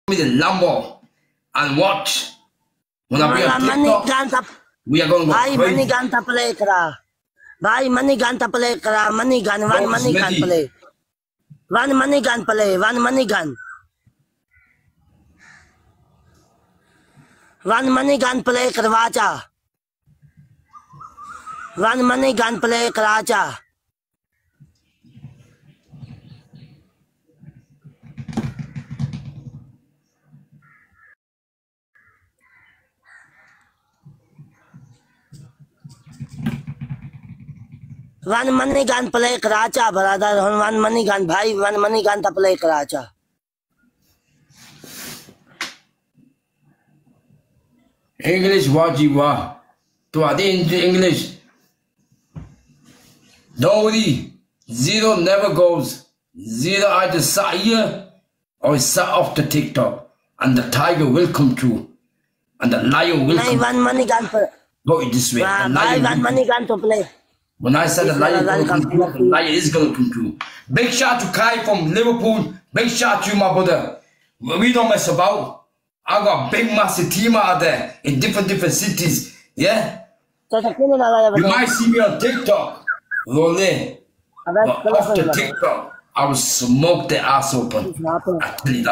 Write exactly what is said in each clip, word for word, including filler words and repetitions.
me the Lambo and watch. When I be on TikTok, we are going to go crazy. Money gun to play kara. Bhai money gun to play kara. Money gun, one money gun play. One money gun play. One money gun. One money gun play करवाचा. One money gun play कराचा. One money gun play कराचा brother. One money gun भाई. One money gun to play कराचा. English wajiba. To add into English. Don't worry. Zero never goes. Zero either sat here or sat off the TikTok. And the tiger will come true. And the lion will come. One money gun play. Go it this way. Bhai one money gun to play. When I said the lion, the lion is going to come true. Big shout to Kai from Liverpool. Big shout to you, my brother. We don't mess about. I got big massive team out there in different different cities. Yeah? You might see me on TikTok. Rolling. But after TikTok, I will smoke the ass open. I tell you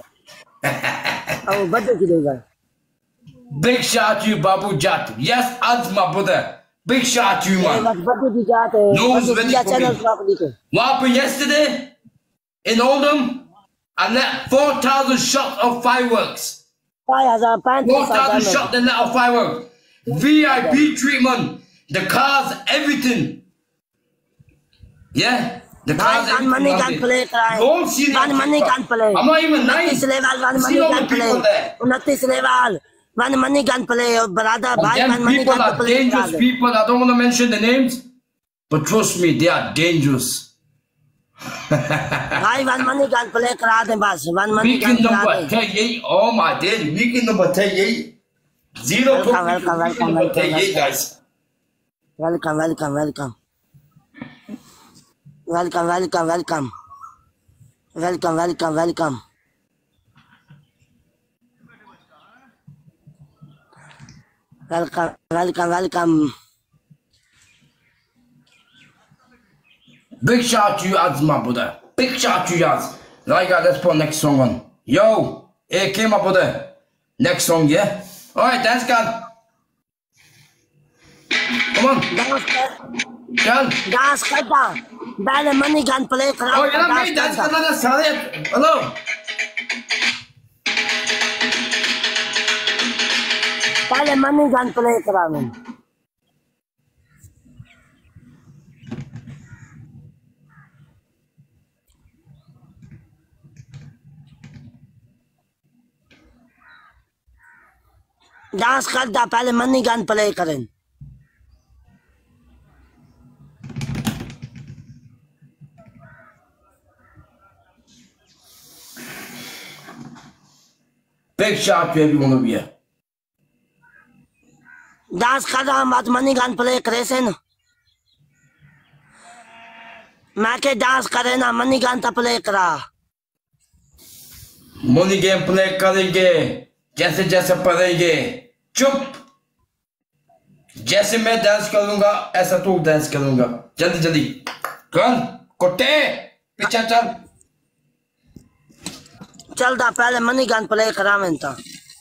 that. Big shout to you, Babu Jat. Yes, as my brother. Big shout to you, man. Nose ready for me. What happened yesterday in Oldham? I let four thousand shots of fireworks. four thousand shots and let of fireworks. V I P treatment. The cars, everything. Yeah? The cars, everything. Money can play. Don't see that. One money can play. I'm not even nice. One money can play. Unattis level. One money can play. Brother, bhai, one money people can are play. dangerous people. I don't want to mention the names. But trust me, they are dangerous. Bhai, one money can play kara de bas. One money can Weekend play. number thirty-eight. Oh my days. Weekend number thirty-eight. Zero. Welcome, welcome, welcome, welcome, thirty-eight, guys. Welcome, welcome, welcome. Welcome, welcome, welcome. Welcome, welcome, welcome. Welcome, welcome, welcome. Big shout to you, as my brother. Big shout to you, as. Right, guys, let's put next song on. Yo, A K, my brother. Next song, yeah? Alright, dance, God. Come on. Dance. Dance, kata. Bale money can play. Oh, you're not me, dance, kata. Sorry. Hello. Bale money can play. Karamin. Dance करता पहले money gun play करें Big shout to everyone over here. Dance कर रहा हम आज money gun play करे से न मैं के डांस करे ना मनी गन तो प्ले करा मनी गेम प्ले करेंगे जैसे जैसे पढ़ेंगे चुप जैसे मैं डांस करूंगा ऐसा तू डांस करूंगा जल्दी जल्दी कौन कुत्ते पीछे चल चलता पहले मनी गन प्ले करा मैं तो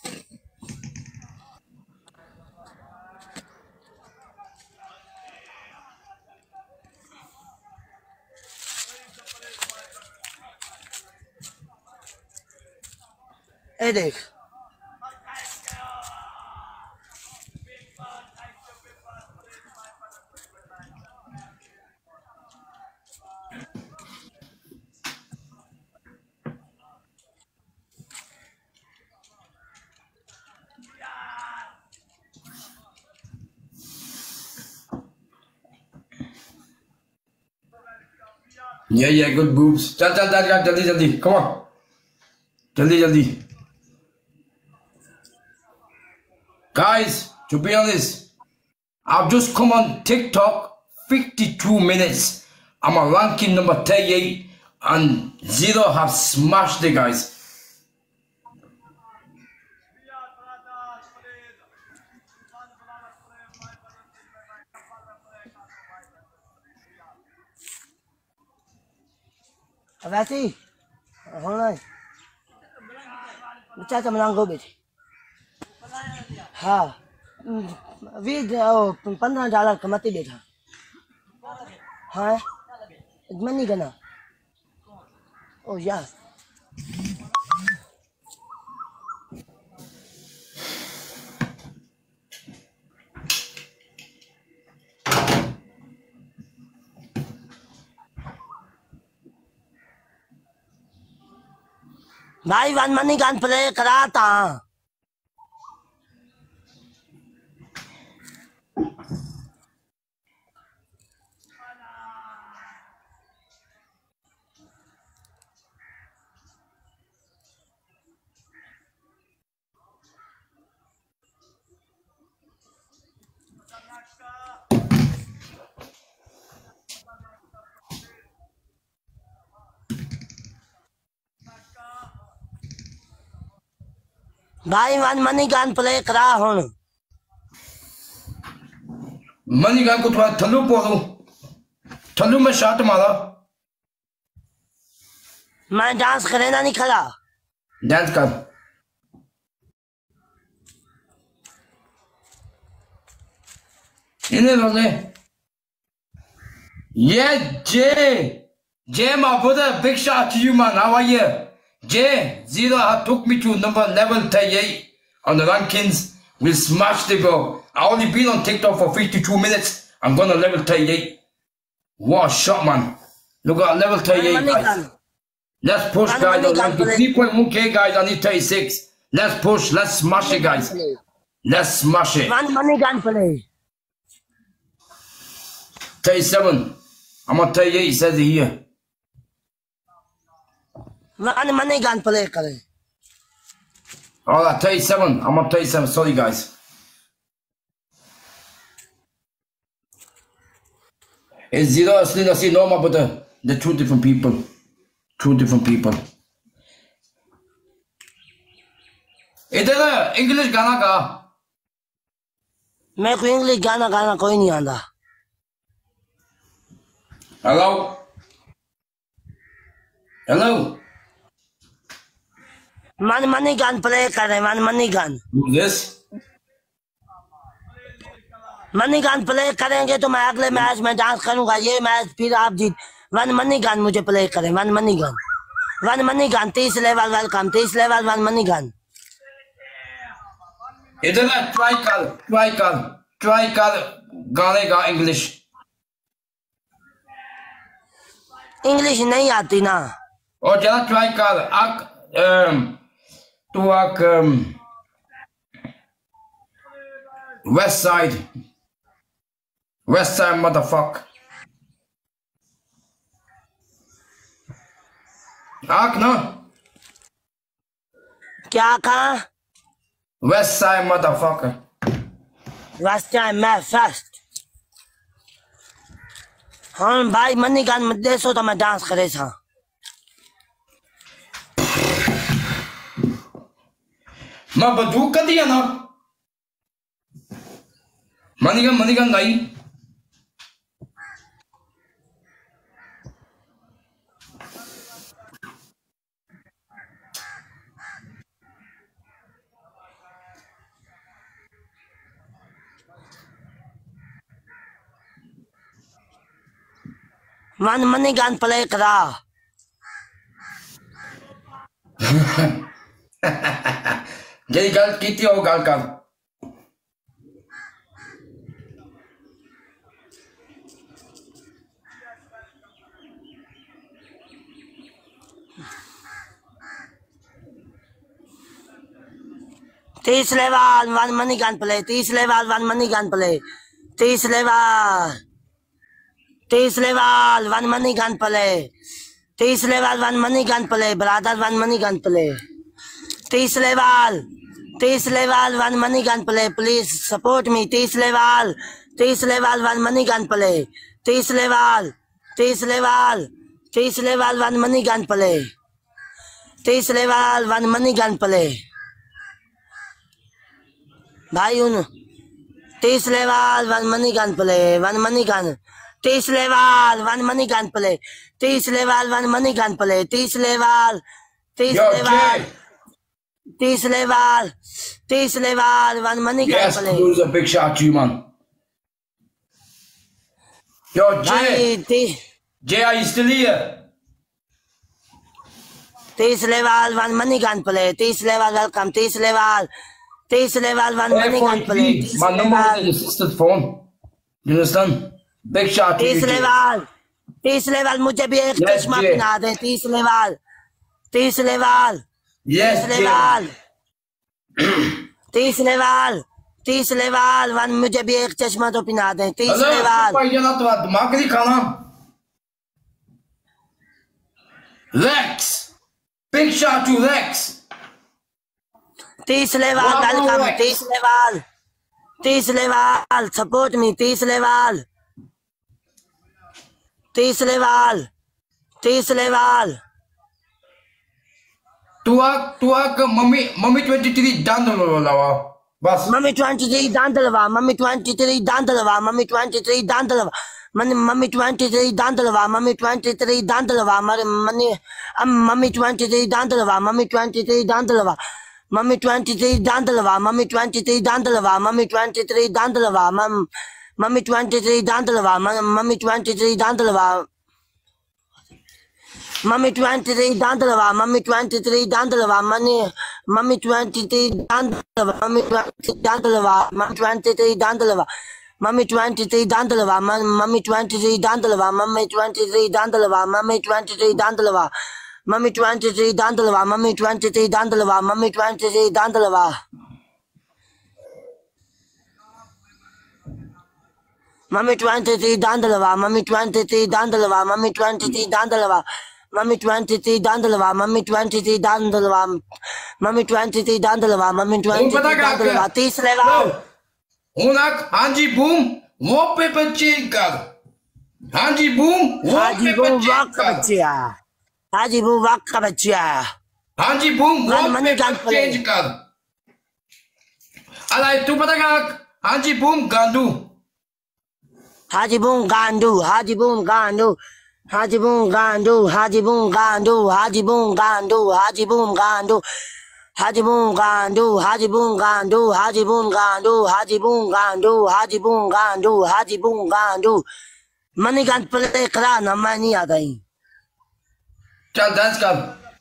ए देख Yeah, yeah, good boobs. Chal, chal, chal, chal, jaldi, jaldi. Come on. Jaldi, jaldi. Guys, to be honest, I've just come on TikTok fifty-two minutes. I'm on ranking number thirty-eight and Zero have smashed it, guys. वैसे ही होना है चाचा मलांगो बेटे हाँ we पंद्रह dollar कमाती बैठा हाँ मैं नहीं करना ओ यार भाई वन मनी गन प्ले करा था भाई वन मनी गन प्ले करा हुन मनी गन को थोड़ा थल्लू पोलो थल्लू में शॉट मारा मैं डांस करे ना नहीं खड़ा डांस कर इन्हें लोगे yeah Jay Jay my brother big shout to you man how are you Jay Zero took me to number level thirty-eight on the rankings we smashed it bro I only been on TikTok for fifty-two minutes I'm gonna level thirty-eight what a shot man look at level thirty-eight guys let's push guys on ranking three point one K guys I need thirty-six let's push let's smash it guys let's smash it one money gun play thirty-seven I'm on thirty-eight it says it here one money gun play करे all right thirty-seven I'm on thirty-seven sorry guys it's Zero Asli Nasi no my brother they're two different people two different people इधर English गाना गा मैं को English गाना गाना कोई नहीं आंदा hello hello one money gun play करे one money gun who's this money gun play करेंगे तो मैं अगले मैच में डांस करूंगा ये मैच फिर आप जीत वन मनी गन मुझे प्ले करें one money gun one money gun तीस लेवल वेलकम तीस लेवल वन मनी गन इधर ट्राई कर ट्राई कर ट्राई कर गाने का इंग्लिश इंग्लिश नहीं आती ना और जरा ट्राई कर आक तू आक west side west side motherfuck आक ना क्या कहा west side motherfuck Last time मैं फर्स्ट हाँ भाई मनी गन मत दे सो तो मैं डांस करे था मैं बंदूक कर दिया ना मनी गन मनी गन नहीं वन मनी गन प्ले करा यही गल की थी और गल कर तीस level one money gun play तीस level one money gun play तीस लेवल तीस level one money gun play तीस level one money gun play brother one money gun play तीस लेवल तीस level one money gun play please support me तीस level तीस level one money gun play तीस level तीस level तीस level one money gun play तीस level one money gun play भाई उन तीस level one money gun play one money gun Tease level, one money gunplay. Tease level, one money gunplay. Tease level, tease Yo, level, Jay. tease level, tease level, one money Yes, gunplay. lose a big shot to you, man. Yo, Jay. Bhai, te- Jay, are you still here? tease level, one money gunplay. Tease level, welcome. Tease level, tease level, one money gunplay. Tease My number was in level, your sister's phone. You understand? Big shot to you, tease Jay. level, tease level. मुझे भी एक Yes, चश्मा Jay. पहना दे. Tease level, tease level, Yes, tease Jay. level, tease level, tease level. One मुझे भी एक चश्मा तो पहना दे. Tease Hello, level. भाई जाना तो दिमाग नहीं खाना. Lex. Big shot to Lex. Tease level, Wow, welcome. Lex. Tease level, tease level. Support me. Tease level, tease level, tease level. तू आ तू आ क मम्मी मम्मी twenty-three डांड लो लावा बस. Mummy twenty-three dandalava, mummy twenty-three dandalava, mummy twenty-three dandalava, mummy mummy twenty-three dandalava, mummy twenty-three dandalava, mummy um mummy twenty-three dandalava, mummy twenty-three dandalava, mummy twenty-three dandalava, mummy twenty-three dandalava, mummy twenty-three dandalava, mum mummy twenty-three dandalava, mummy twenty-three dandalava. Mummy twenty-three dandalava, mummy twenty-three dandalava, money, mummy twenty-three dandalava, mummy twenty dandalava, mummy twenty-three dandalava, mummy twenty-three dandalava, mummy twenty-three dandalava, mummy twenty-three dandalava, mummy twenty-three dandalava, mummy twenty-three dandalava, mummy twenty-three dandalava, mummy twenty-three dandalava. Mummy twenty-three dandalava, mummy twenty-three dandalava, mummy twenty-three dandalava. Mummy twenty-three dandalava, mummy twenty-three dandalava, mummy twenty-three dandalava, mummy twenty-three dandalava. तीस level. उनक हांजी boom wallpaper change कर. हांजी boom हाजी boom wallpaper वाक change का कर. बच्चा. हाजी बूम वाक का बच्चा. हांजी boom One money wallpaper gunplay. Change कर. अलाइ तू पता क्या हांजी बूम गांडू. Haji boom gandu, haji boom gandu, haji boom gandu, haji boom gandu, haji boom gandu, haji boom gandu, haji boom gandu, haji boom gandu, haji boom gandu, haji boom gandu, haji boom gandu, haji boom gandu. Money gun play करा ना मैं नहीं आता ही. चल dance कर.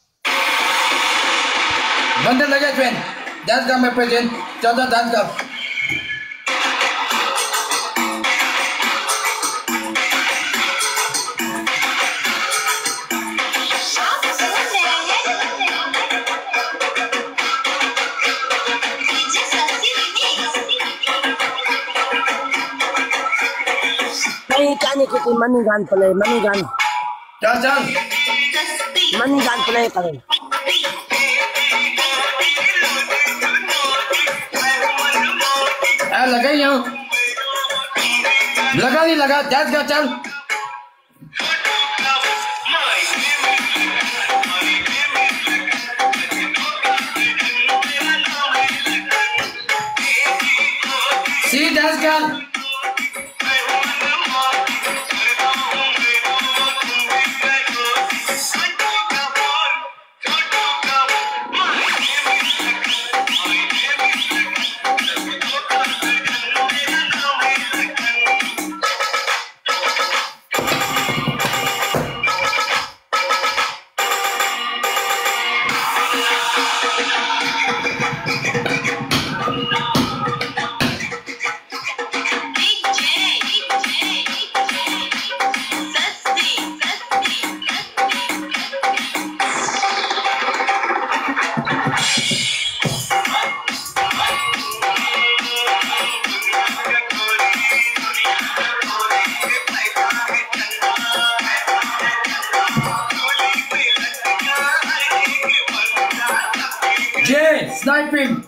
बंदे लगे train. Dance कर मैं प्रेजेंट. चल डांस कर. नहीं कहने की थी money gun play, money gun, चल चल. money gun play करें. आ लगा यहाँ. लगा नहीं लगा. डांस कर चल. सी डांस कर. Jay, sniping.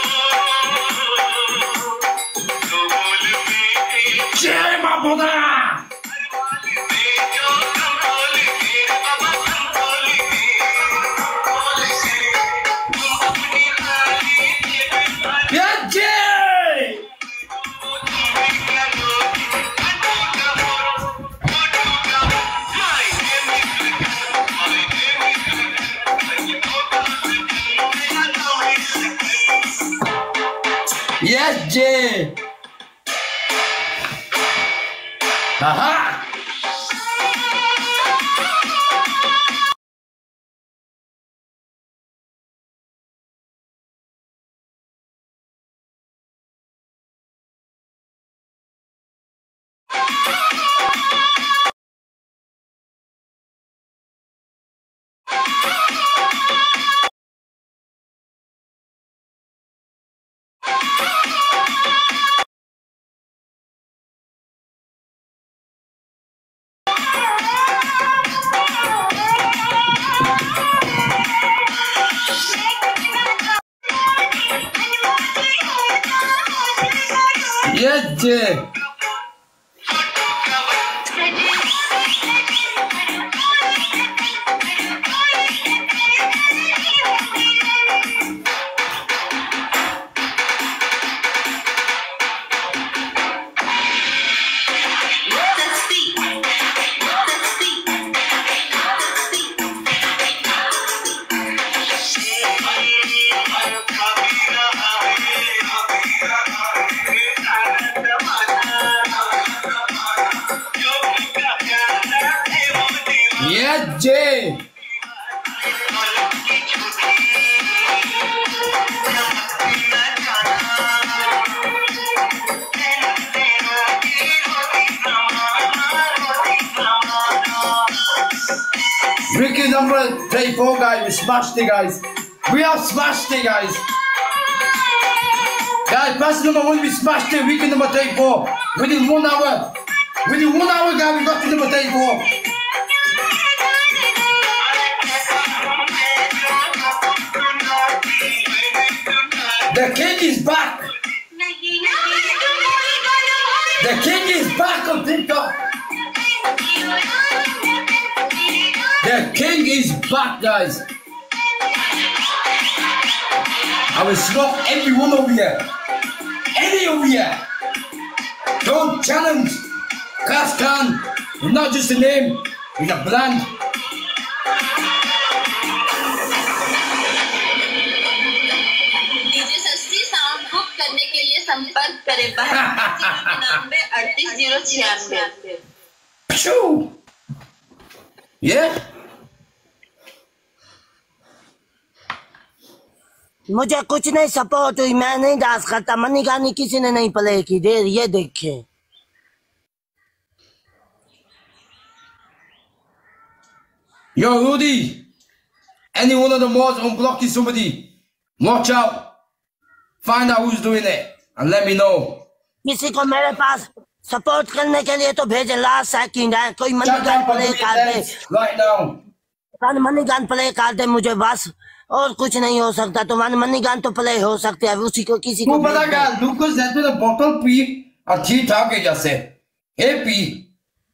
Jay, my brother. Yes, Jay. Aha. Yes, Jay. Yes, Jay. Ricky number thirty-four, guys. We smashed it, guys. We have smashed it, guys. Guys, pass number one, we smashed it. Ricky number thirty-four. Within one hour. Within one hour, guys, we got to number thirty-four. The king is back. The king is back on TikTok. The king is back, guys. I will smoke everyone over here. Any over here. Don't challenge Khas Khan. It's not just a name, it's a brand. करने के लिए संपर्क करें नब्बे अड़तीस zero छियानवे। Yeah. मुझे कुछ नहीं सपोर्ट हुई, मैं नहीं डांस करता। मनी गानी किसी ने नहीं प्ले की। देर ये देखे Yo, Rudy. Any one of the mods unblocking somebody. Watch out. Find out who's doing it and let me know. किसी को मेरे पास सपोर्ट करने के लिए तो भेजे। लास्ट सेकंड है, कोई मनी गान प्ले कर दे right now. One money gun play कर दे मुझे बस, और कुछ नहीं हो सकता। तो वन मनी गान तो प्ले हो सकते हैं, उसी को किसी को तू पता क्या, Lucas dentro da bottle P और ठीक ठाक है जैसे ए P.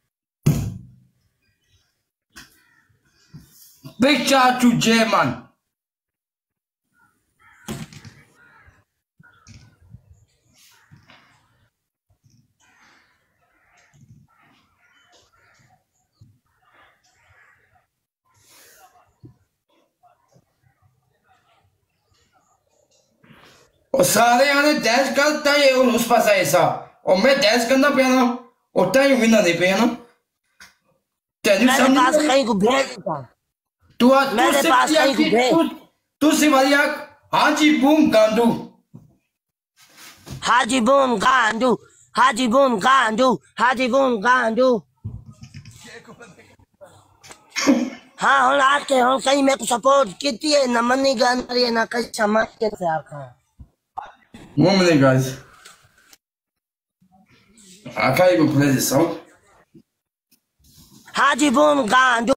Big shout to J man. और सारे आने डांस करता है और उस पास ऐसा, और मैं डांस करना पे ना उतना ही विनर नहीं पे ना। मेरे पास कहीं को भेज देता। तू मेरे पास कहीं को भेज। तू सिवालिया हाजी बूम गांडू, हाजी बूम गांडू, हाजी बूम गांडू, हाजी बूम गांडू। हाँ हम आके हम कहीं मेरे को सपोर्ट किती है ना मनी गान है ना कहीं समझ के से आखा। One minute, guys. I can't even play this song. Haji Boom Gandu.